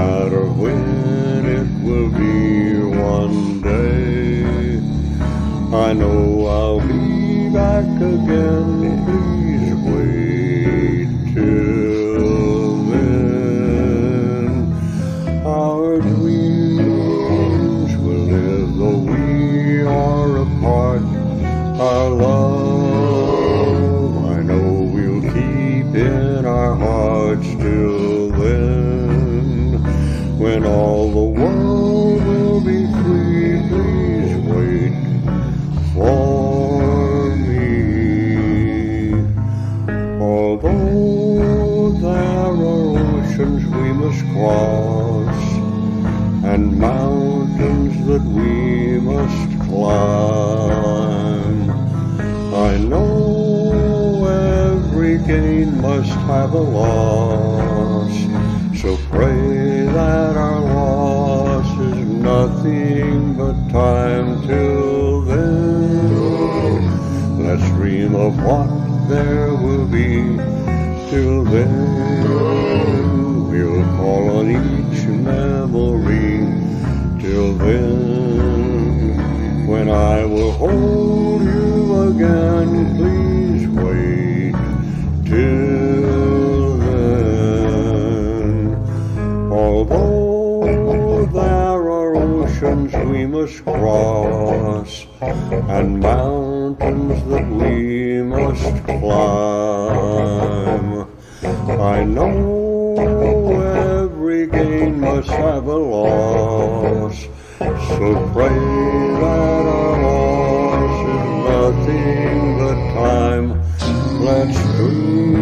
matter when it will be one day. I know I'll be back again, please wait till then. Our dreams will live though we are apart. Our love, I know we'll keep in our hearts till then. When all the world will be free, please wait for me. Although there are oceans we must cross and mountains that we must climb, I know every gain must have a loss. So pray that our loss is nothing but time till then. Let's dream of what there will be till then. We'll call on each memory till then. When I will hold you again, please wait till then. Although there are oceans we must cross and mountains that we must climb, I know every gain must have a loss. So pray that our loss is nothing but time. Let's dream